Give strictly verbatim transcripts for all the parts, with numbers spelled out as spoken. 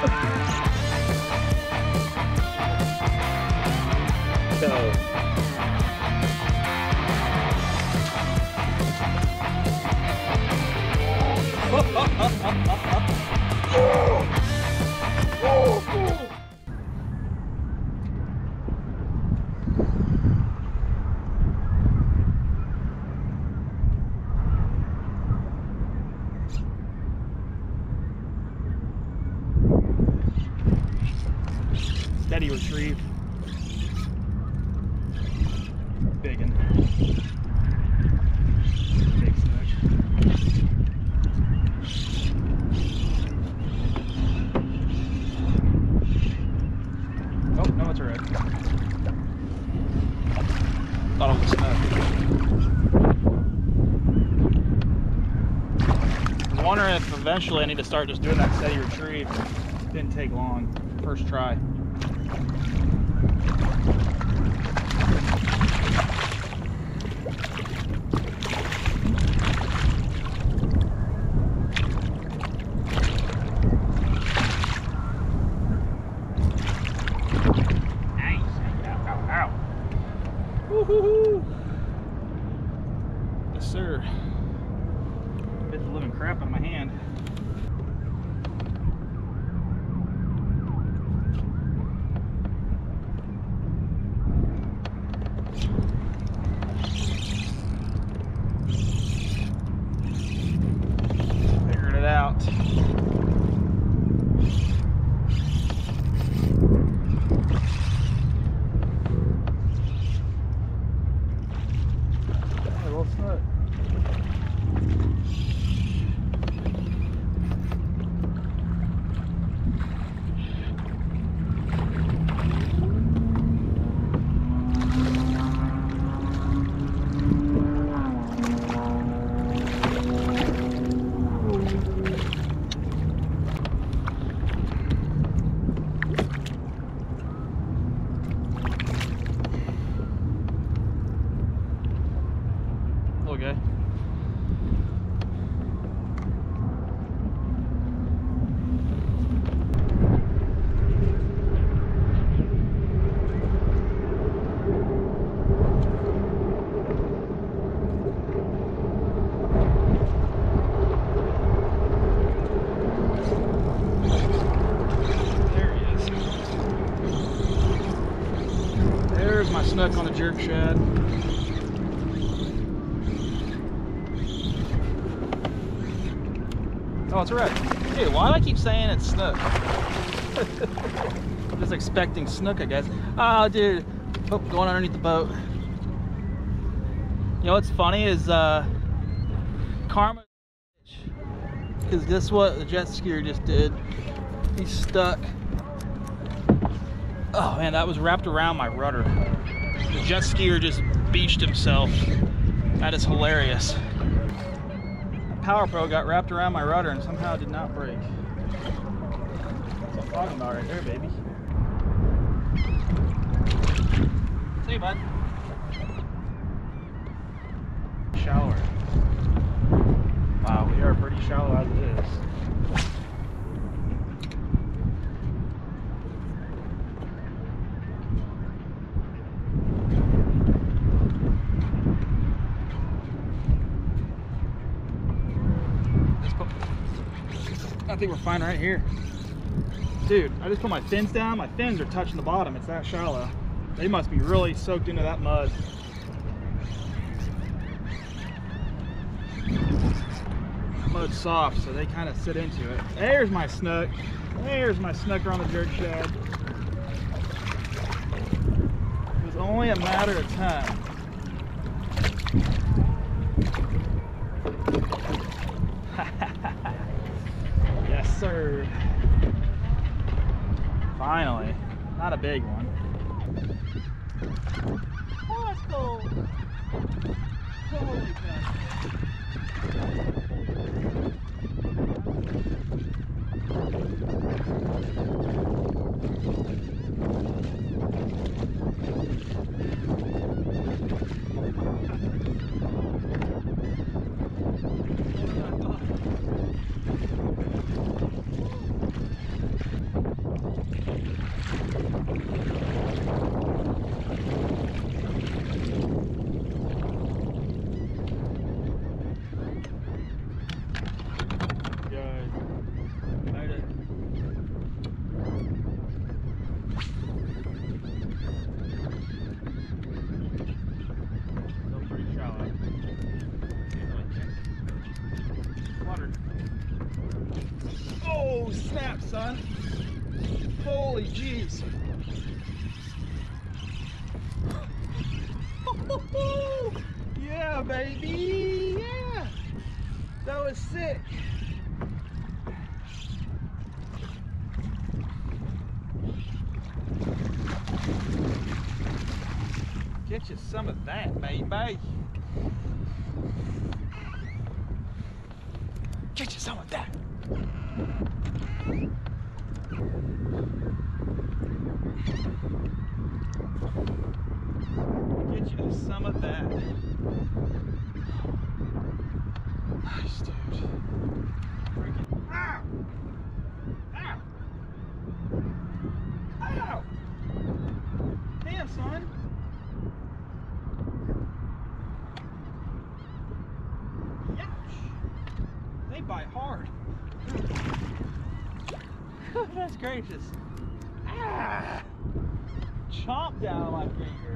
So. Steady retrieve. Big one. Big snook. Oh, no, it's a red. Thought it was a snook. I was wondering if eventually I need to start just doing that steady retrieve. Didn't take long. First try. Woohoo! Yes, sir. Bit the living crap out of my hand. Figured it out. Okay. There he is. There's my snook on the jerk shad. Oh, it's a red. Dude, why do I keep saying it's snook? I'm just expecting snook, I guess. Oh, dude. Oh, going underneath the boat. You know what's funny is uh, karma. Because this is what the jet skier just did. He's stuck. Oh man, that was wrapped around my rudder. The jet skier just beached himself. That is hilarious. Power Pro got wrapped around my rudder and somehow did not break. That's what I'm talking about right there, baby. See you, bud. Shallower. Wow, we are pretty shallow as it is. I think we're fine right here. Dude, I just put my fins down. My fins are touching the bottom. It's that shallow. They must be really soaked into that mud. That mud's soft, so they kind of sit into it. There's my snook. There's my snooker on the jerk shad. It was only a matter of time. Yes, sir. Finally. Not a big one. Oh, that's cool. Holy cow. water. Oh, snap, son. Holy jeez. Yeah, baby. Yeah. That was sick. Get you some of that, baby. Get you some of that. Get you some of that. Nice, dude. Freaking. Ow! Ow! Ow! Damn, son. Ouch! They bite hard. That's gracious. Ah! Chomp down my finger.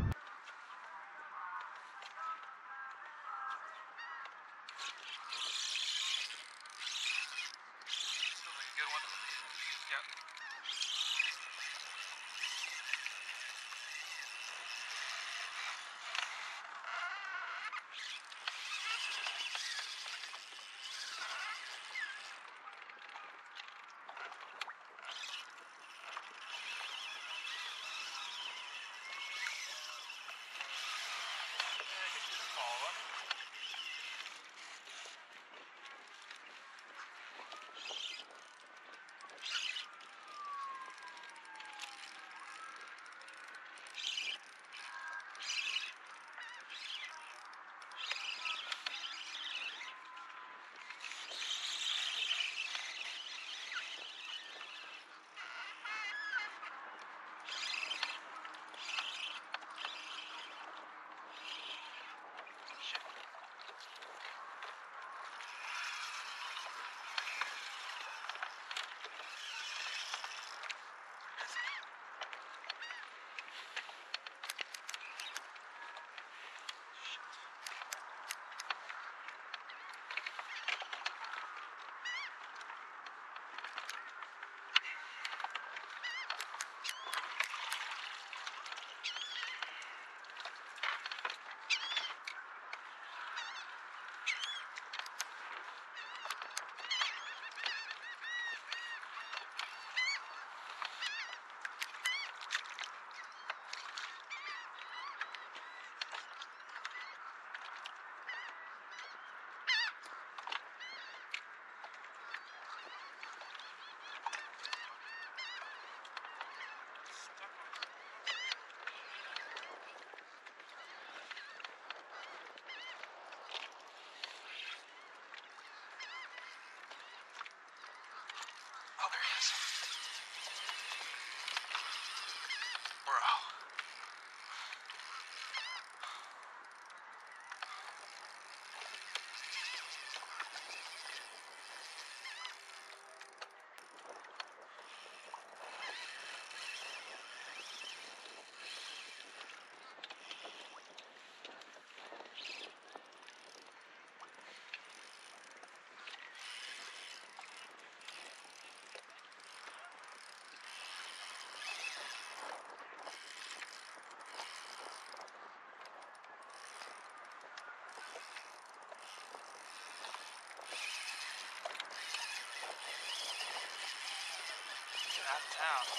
Out of town.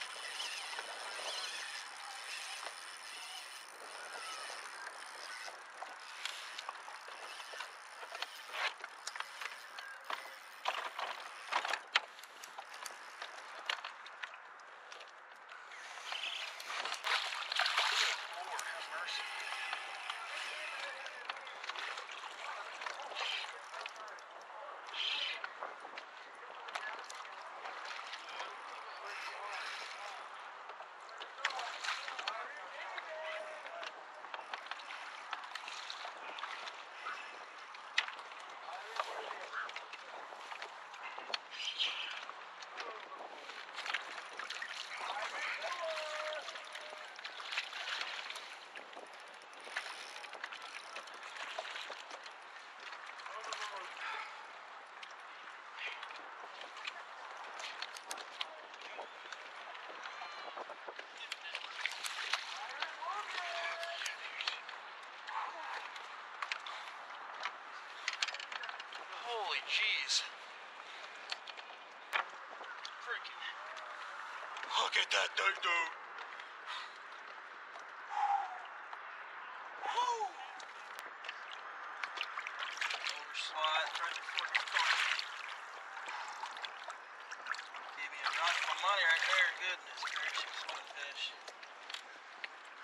Lord, have mercy. Holy jeez. Freaking. Look at that thing, dude. Woo! Overslide right before the phone. Gave me a run for my money right there. Goodness gracious.